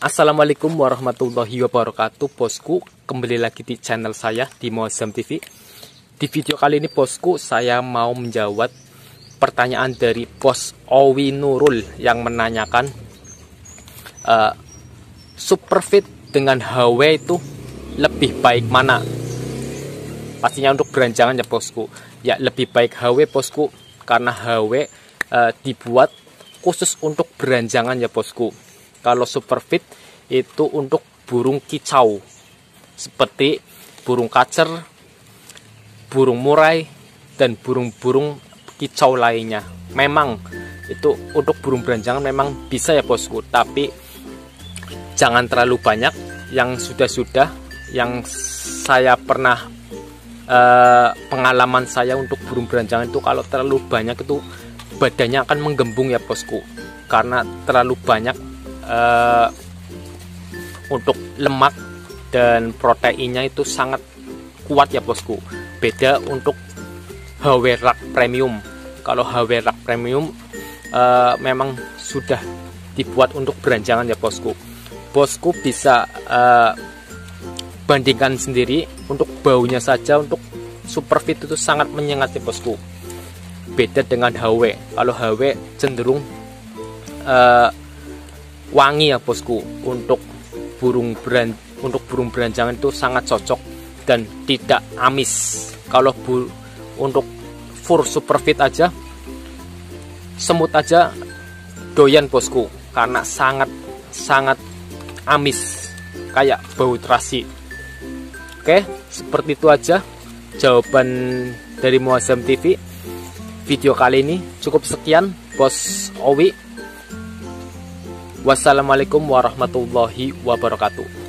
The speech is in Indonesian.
Assalamualaikum warahmatullahi wabarakatuh, bosku. Kembali lagi di channel saya di Muazzam TV. Di video kali ini, bosku, saya mau menjawab pertanyaan dari Bos Owi Nurul yang menanyakan Superfit dengan HW itu lebih baik mana? Pastinya untuk beranjangan ya, bosku. Ya, lebih baik HW, bosku, karena HW dibuat khusus untuk beranjangan ya, bosku. Kalau Superfit itu untuk burung kicau seperti burung kacer, burung murai, dan burung-burung kicau lainnya. Memang itu untuk burung beranjangan memang bisa ya, bosku, tapi jangan terlalu banyak. Yang sudah yang saya pernah pengalaman saya untuk burung beranjangan itu, kalau terlalu banyak itu badannya akan menggembung ya, bosku, karena terlalu banyak untuk lemak dan proteinnya itu sangat kuat ya, bosku. Beda untuk HW Rak Premium. Kalau HW Rak Premium memang sudah dibuat untuk beranjangan ya, bosku. Bosku bisa bandingkan sendiri untuk baunya saja. Untuk Superfit itu sangat menyengat ya, bosku. Beda dengan HW. Kalau HW cenderung wangi ya, bosku. Untuk burung beranjangan itu sangat cocok dan tidak amis. Kalau untuk fur Superfit aja, semut aja doyan, bosku, karena sangat amis kayak bau terasi. Oke, seperti itu aja jawaban dari Muazzam TV. Video kali ini cukup sekian, Bos Owi. Wassalamualaikum warahmatullahi wabarakatuh.